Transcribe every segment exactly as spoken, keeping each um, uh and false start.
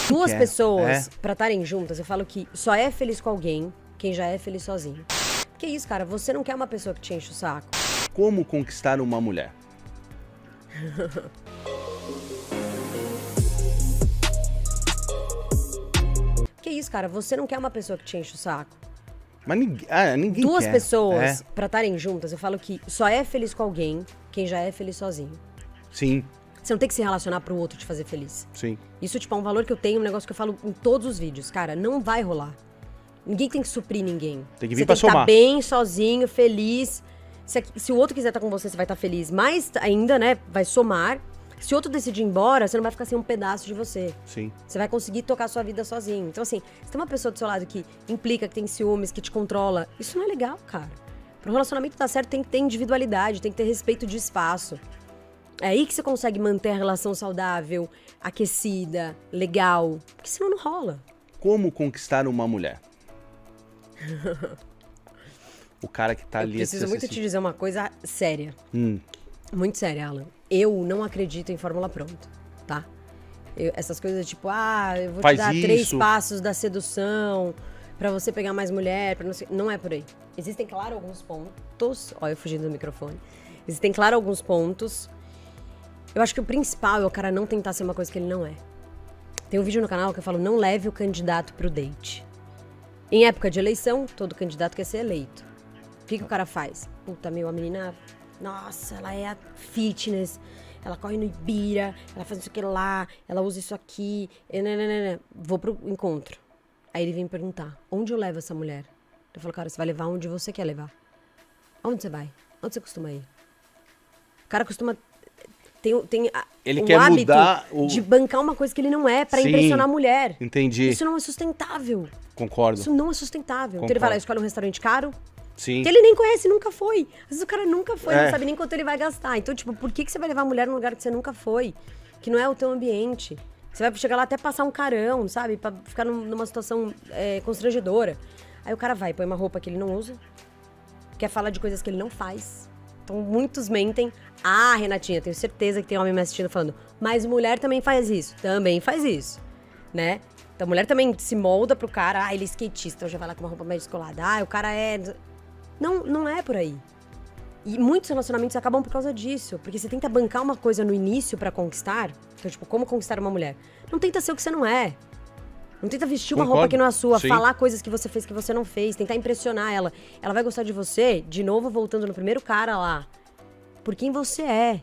Duas é. pessoas, É. pra estarem juntas, eu falo que só é feliz com alguém quem já é feliz sozinho. Que isso, cara? Você não quer uma pessoa que te enche o saco. Como conquistar uma mulher? Que isso, cara? Você não quer uma pessoa que te enche o saco. Mas ninguém, ah, ninguém Duas quer. pessoas, É. pra estarem juntas, eu falo que só é feliz com alguém quem já é feliz sozinho. Sim, Você não tem que se relacionar pro outro te fazer feliz. sim. Isso, tipo, é um valor que eu tenho, um negócio que eu falo em todos os vídeos. Cara, não vai rolar. Ninguém tem que suprir ninguém. Tem que vir você pra tem que estar somar. bem, sozinho, feliz. Se, se o outro quiser estar com você, você vai estar feliz. Mas ainda, né, vai somar. Se o outro decidir ir embora, você não vai ficar sem um pedaço de você. Sim. Você vai conseguir tocar a sua vida sozinho. Então, assim, se tem uma pessoa do seu lado que implica, que tem ciúmes, que te controla, isso não é legal, cara. Para um relacionamento dar certo, tem que ter individualidade, tem que ter respeito de espaço. É aí que você consegue manter a relação saudável, aquecida, legal. Porque senão não rola. Como conquistar uma mulher? O cara que tá Eu ali... preciso muito te dizer uma coisa séria. Hum. Muito séria, Alan. Eu não acredito em fórmula pronta, tá? Eu- essas coisas tipo, ah, eu vou Faz te dar três isso. passos da sedução pra você pegar mais mulher, pra não sei... Não é por aí. Existem, claro, alguns pontos... Ó, eu fugindo do microfone. Existem, claro, alguns pontos. Eu acho que o principal é o cara não tentar ser uma coisa que ele não é. Tem um vídeo no canal que eu falo, não leve o candidato pro date. Em época de eleição, todo candidato quer ser eleito. O que, que o cara faz? Puta, meu, a menina... Nossa, ela é a fitness, ela corre no Ibira, ela faz isso aqui lá, ela usa isso aqui, e nananana. Vou pro encontro. Aí ele vem me perguntar, onde eu levo essa mulher? Eu falo, cara, você vai levar onde você quer levar. Onde você vai? Onde você costuma ir? O cara costuma... Tem, tem a- Ele o quer hábito mudar o- de bancar uma coisa que ele não é pra Sim, impressionar a mulher. entendi. Isso não é sustentável. Concordo. Isso não é sustentável. Então ele Concordo. vai lá, escolhe um restaurante caro, Sim. que ele nem conhece, nunca foi. Às vezes o cara nunca foi, É. não sabe nem quanto ele vai gastar. Então, tipo, por que, que você vai levar a mulher num lugar que você nunca foi? Que não é o teu ambiente. Você vai chegar lá até passar um carão, sabe? Pra ficar num- numa situação é, constrangedora. Aí o cara vai, põe uma roupa que ele não usa, quer falar de coisas que ele não faz. Então, muitos mentem. Ah, Renatinha, tenho certeza que tem homem me assistindo falando, mas mulher também faz isso. Também faz isso, né? Então, a mulher também se molda pro cara. Ah, ele é skatista, então já vai lá com uma roupa mais descolada. Ah, o cara é... Não, não é por aí. E muitos relacionamentos acabam por causa disso. Porque você tenta bancar uma coisa no início pra conquistar. Então, tipo, como conquistar uma mulher? Não tenta ser o que você não é. Não tenta vestir uma Concordo. roupa que não é a sua, Sim. falar coisas que você fez que você não fez, tentar impressionar ela. Ela vai gostar de você, de novo, voltando no primeiro cara lá. Por quem você é.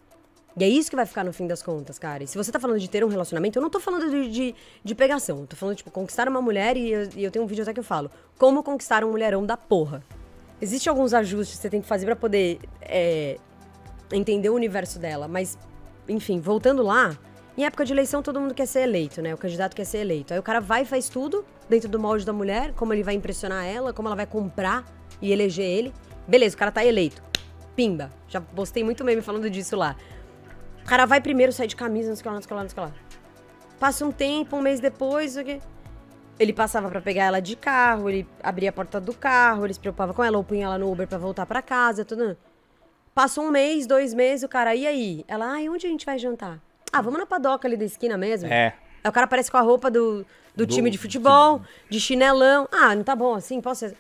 E é isso que vai ficar no fim das contas, cara. E se você tá falando de ter um relacionamento, eu não tô falando de, de, de pegação. Eu tô falando, tipo, conquistar uma mulher e eu, e eu tenho um vídeo até que eu falo. Como conquistar um mulherão da porra. Existem alguns ajustes que você tem que fazer pra poder é, entender o universo dela. Mas, enfim, voltando lá, em época de eleição todo mundo quer ser eleito, né? O candidato quer ser eleito. Aí o cara vai e faz tudo dentro do molde da mulher, como ele vai impressionar ela, como ela vai comprar e eleger ele. Beleza, o cara tá eleito. Pimba. Já postei muito meme falando disso lá. O cara vai primeiro, sai de camisa, não sei o que lá, não sei o que lá, não sei o que lá. Passa um tempo, um mês depois, não sei o que. Ele passava pra pegar ela de carro, ele abria a porta do carro, ele se preocupava com ela, ou punha ela no Uber pra voltar pra casa, tudo. Passou um mês, dois meses, o cara, e aí? Ela, ai, onde a gente vai jantar? Ah, vamos na padoca ali da esquina mesmo? É. Aí o cara aparece com a roupa do, do, Do- time de futebol, de chinelão. Ah, não tá bom assim, posso...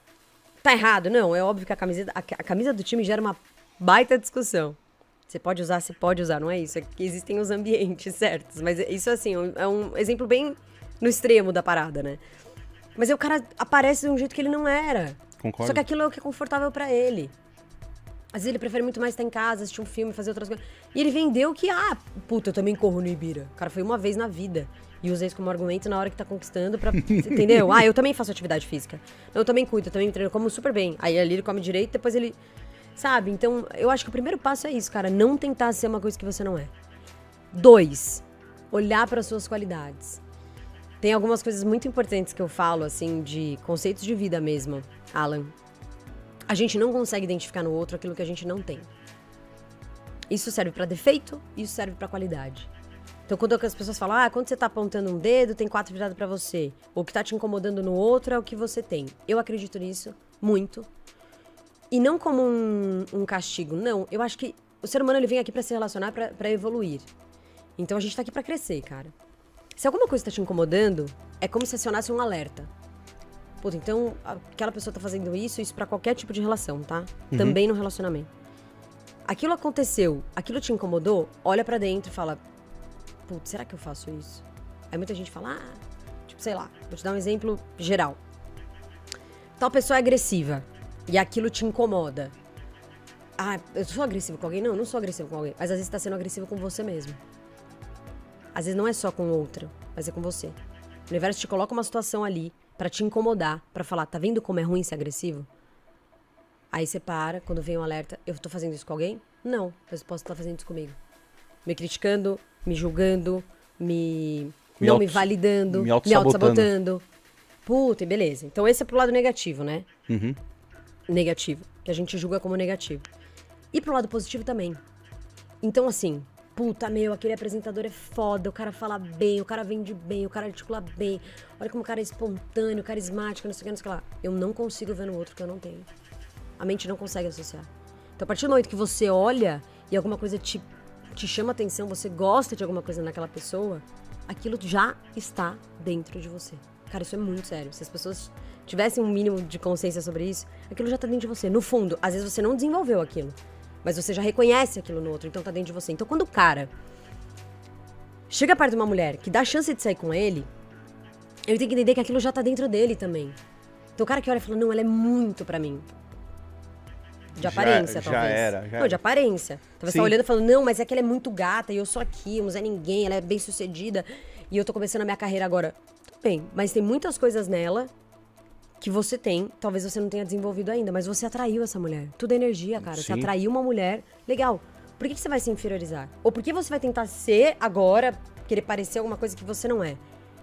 Tá errado? Não, é óbvio que a camisa, a, a camisa do time gera uma baita discussão. Você pode usar, você pode usar, não é isso? É que existem os ambientes certos. Mas isso, assim, é um exemplo bem no extremo da parada, né? Mas aí o cara aparece de um jeito que ele não era. Concordo. Só que aquilo é o que é confortável pra ele. Às vezes ele prefere muito mais estar em casa, assistir um filme, fazer outras coisas. E ele vendeu que, ah, puta, eu também corro no Ibira. O cara foi uma vez na vida. E usa isso como argumento na hora que tá conquistando pra... Entendeu? Ah, eu também faço atividade física. Eu também cuido, eu também treino, eu como super bem. Aí ali ele come direito, depois ele... Sabe? Então, eu acho que o primeiro passo é isso, cara. Não tentar ser uma coisa que você não é. Dois, olhar para suas qualidades. Tem algumas coisas muito importantes que eu falo, assim, de conceitos de vida mesmo, Alan. A gente não consegue identificar no outro aquilo que a gente não tem. Isso serve pra defeito, isso serve pra qualidade. Então, quando as pessoas falam, ah, quando você tá apontando um dedo, tem quatro virados pra você. Ou o que tá te incomodando no outro é o que você tem. Eu acredito nisso, muito. E não como um, um castigo, não. Eu acho que o ser humano, ele vem aqui pra se relacionar, pra, pra evoluir. Então, a gente tá aqui pra crescer, cara. Se alguma coisa tá te incomodando, é como se acionasse um alerta. Puta, então aquela pessoa tá fazendo isso, isso pra qualquer tipo de relação, tá? Uhum. Também no relacionamento. Aquilo aconteceu, aquilo te incomodou, olha pra dentro e fala, putz, será que eu faço isso? Aí muita gente fala, ah, tipo, sei lá, vou te dar um exemplo geral. Tal pessoa é agressiva e aquilo te incomoda. Ah, eu sou agressivo com alguém? Não, eu não sou agressivo com alguém. Mas às vezes você tá sendo agressivo com você mesmo. Às vezes não é só com outra, mas é com você. O universo te coloca uma situação ali pra te incomodar, pra falar, tá vendo como é ruim ser agressivo? Aí você para, quando vem um alerta, eu tô fazendo isso com alguém? Não, mas eu posso estar fazendo isso comigo. Me criticando, me julgando, me... Me não auto- me validando, me me auto-sabotando. auto-sabotando. Puta, e beleza. Então esse é pro lado negativo, né? Uhum. Negativo. Que a gente julga como negativo. E pro lado positivo também. Então assim, puta, meu, aquele apresentador é foda, o cara fala bem, o cara vende bem, o cara articula bem. Olha como o cara é espontâneo, carismático, não sei o que, não sei o que lá. Eu não consigo ver no outro que eu não tenho. A mente não consegue associar. Então a partir do momento que você olha e alguma coisa te, te chama atenção, você gosta de alguma coisa naquela pessoa, aquilo já está dentro de você. Cara, isso é muito sério. Se as pessoas tivessem um mínimo de consciência sobre isso, aquilo já tá dentro de você. No fundo, às vezes você não desenvolveu aquilo, mas você já reconhece aquilo no outro, então tá dentro de você. Então quando o cara chega perto de uma mulher que dá chance de sair com ele, ele tem que entender que aquilo já tá dentro dele também. Então o cara que olha e fala, não, ela é muito pra mim. De Já- aparência, já talvez. era, já não, de era. aparência. Talvez você Sim. tá olhando e falando, não, mas é que ela é muito gata e eu sou aqui, eu não é ninguém, ela é bem sucedida e eu tô começando a minha carreira agora. Tudo bem, mas tem muitas coisas nela que você tem, talvez você não tenha desenvolvido ainda, mas você atraiu essa mulher. Tudo é energia, cara. Você Sim. atraiu uma mulher. Legal. Por que que você vai se inferiorizar? Ou por que você vai tentar ser agora, querer parecer alguma coisa que você não é?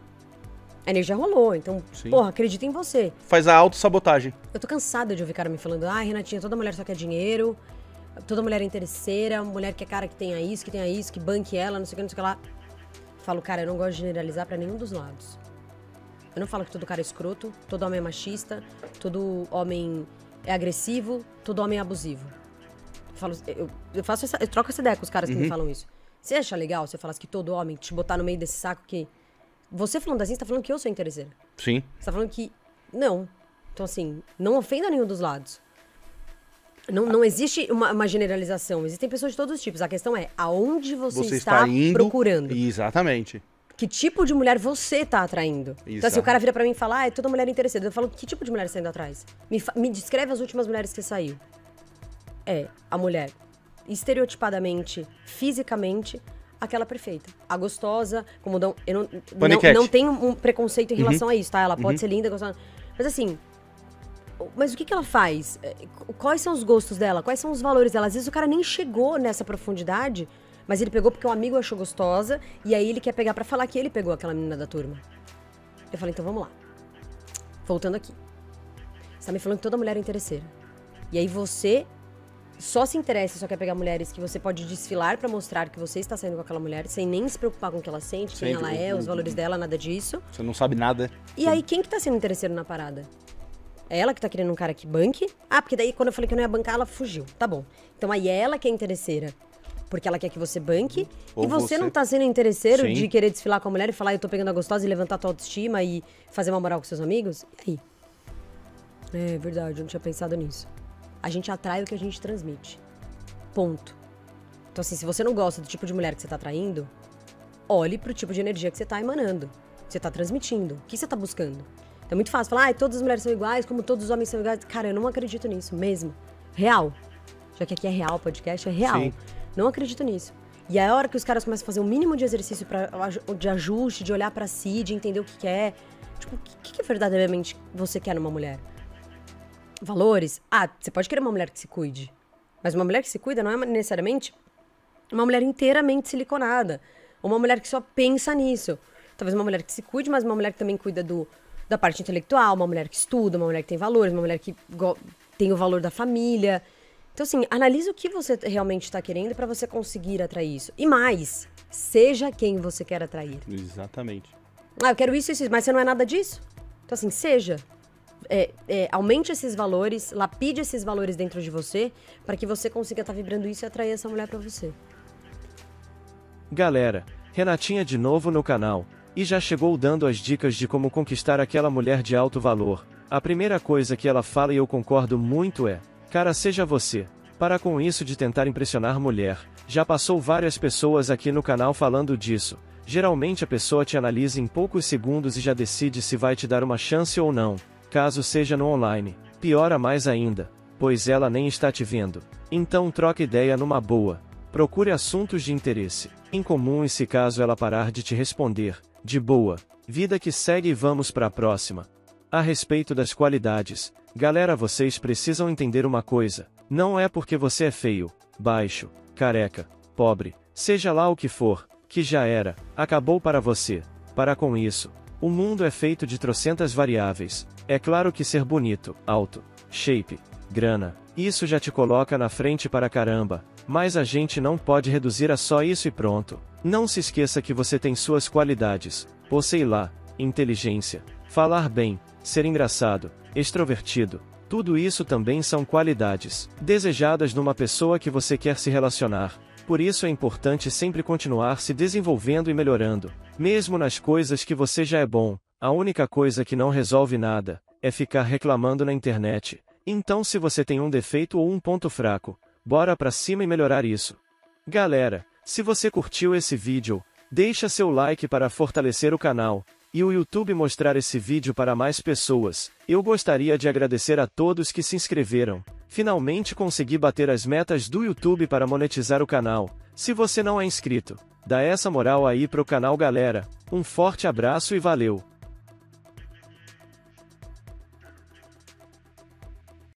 A energia rolou, então, Sim. porra, acredita em você. Faz a autossabotagem. Eu tô cansada de ouvir cara me falando, ah, Renatinha, toda mulher só quer dinheiro, toda mulher é interesseira, mulher que é cara que tenha isso, que tenha isso, que banque ela, não sei o que, não sei o que lá. Falo, cara, eu não gosto de generalizar pra nenhum dos lados. Eu não falo que todo cara é escroto, todo homem é machista, todo homem é agressivo, todo homem é abusivo. Eu, falo, eu, eu, faço essa, eu troco essa ideia com os caras que me falam isso. Você acha legal se eu falasse que todo homem te botar no meio desse saco que... Você falando assim, você tá falando que eu sou interesseira. Sim. Você tá falando que... Não. Então, assim, não ofenda nenhum dos lados. Não, não existe uma, uma generalização. Existem pessoas de todos os tipos. A questão é, aonde você, Você está, está indo... procurando? Exatamente. Que tipo de mulher você tá atraindo? Então, assim, o cara vira pra mim e fala, ah, é toda mulher interessada. Eu falo, que tipo de mulher você tá indo atrás? Me, fa- me descreve as últimas mulheres que você saiu. É, a mulher, estereotipadamente, fisicamente, aquela perfeita. A gostosa, como não... Eu não, não, Paniquete. não tenho um preconceito em relação a isso, tá? Ela pode ser linda, gostosa. Mas assim... Mas o que que ela faz? É, Quais são os gostos dela? Quais são os valores dela? Às vezes o cara nem chegou nessa profundidade, mas ele pegou porque um amigo achou gostosa, e aí ele quer pegar pra falar que ele pegou aquela menina da turma. Eu falei, então vamos lá. Voltando aqui. Você tá me falando que toda mulher é interesseira. E aí você só se interessa, só quer pegar mulheres que você pode desfilar pra mostrar que você está saindo com aquela mulher, sem nem se preocupar com o que ela sente, quem Sempre. ela é, os valores dela, nada disso. Você não sabe nada. E aí, quem que tá sendo interesseiro na parada? É ela que tá querendo um cara que banque? Ah, porque daí quando eu falei que eu não ia bancar, ela fugiu. Tá bom. Então aí é ela que é interesseira. Porque ela quer que você banque. Ou e você, você- não tá sendo interesseiro Sim. de querer desfilar com a mulher e falar, eu tô pegando a gostosa e levantar tua autoestima e fazer uma moral com seus amigos? E aí? É verdade, eu não tinha pensado nisso. A gente atrai o que a gente transmite. Ponto. Então assim, se você não gosta do tipo de mulher que você tá atraindo, olhe pro tipo de energia que você tá emanando. Que você tá transmitindo. O que você tá buscando? É muito fácil falar, ah, todas as mulheres são iguais, como todos os homens são iguais. Cara, eu não acredito nisso mesmo. Real. Já que aqui é real, podcast é real. Sim. Não acredito nisso. E aí, a hora que os caras começam a fazer um mínimo de exercício pra, de ajuste, de olhar pra si, de entender o que quer. Tipo, o que, que verdadeiramente você quer numa mulher? Valores? Ah, você pode querer uma mulher que se cuide. Mas uma mulher que se cuida não é necessariamente uma mulher inteiramente siliconada. Uma mulher que só pensa nisso. Talvez uma mulher que se cuide, mas uma mulher que também cuida do, da parte intelectual, uma mulher que estuda, uma mulher que tem valores, uma mulher que go- tem o valor da família. Então, assim, analise o que você realmente está querendo para você conseguir atrair isso. E mais, seja quem você quer atrair. Exatamente. Ah, eu quero isso, isso, isso, mas você não é nada disso. Então, assim, seja. É, é, aumente esses valores, lapide esses valores dentro de você, para que você consiga estar vibrando isso e atrair essa mulher para você. Galera, Renatinha de novo no canal. e já chegou dando as dicas de como conquistar aquela mulher de alto valor. A primeira coisa que ela fala e eu concordo muito é: cara, seja você. Para com isso de tentar impressionar mulher. Já passou várias pessoas aqui no canal falando disso. Geralmente a pessoa te analisa em poucos segundos e já decide se vai te dar uma chance ou não. Caso seja no online, piora mais ainda, pois ela nem está te vendo. Então troca ideia numa boa. Procure assuntos de interesse em comum e se caso ela parar de te responder, de boa, vida que segue e vamos para a próxima. A respeito das qualidades, galera, vocês precisam entender uma coisa: não é porque você é feio, baixo, careca, pobre, seja lá o que for, que já era, acabou para você. Para com isso. O mundo é feito de trocentas variáveis. É claro que ser bonito, alto, shape, grana, isso já te coloca na frente para caramba, mas a gente não pode reduzir a só isso e pronto. Não se esqueça que você tem suas qualidades, ou sei lá, inteligência, falar bem, ser engraçado, extrovertido, tudo isso também são qualidades desejadas numa pessoa que você quer se relacionar. Por isso é importante sempre continuar se desenvolvendo e melhorando, mesmo nas coisas que você já é bom. A única coisa que não resolve nada é ficar reclamando na internet. Então, se você tem um defeito ou um ponto fraco, bora pra cima e melhorar isso. Galera, se você curtiu esse vídeo, deixa seu like para fortalecer o canal e o YouTube mostrar esse vídeo para mais pessoas. Eu gostaria de agradecer a todos que se inscreveram. Finalmente consegui bater as metas do YouTube para monetizar o canal. Se você não é inscrito, dá essa moral aí pro canal, galera. Um forte abraço e valeu!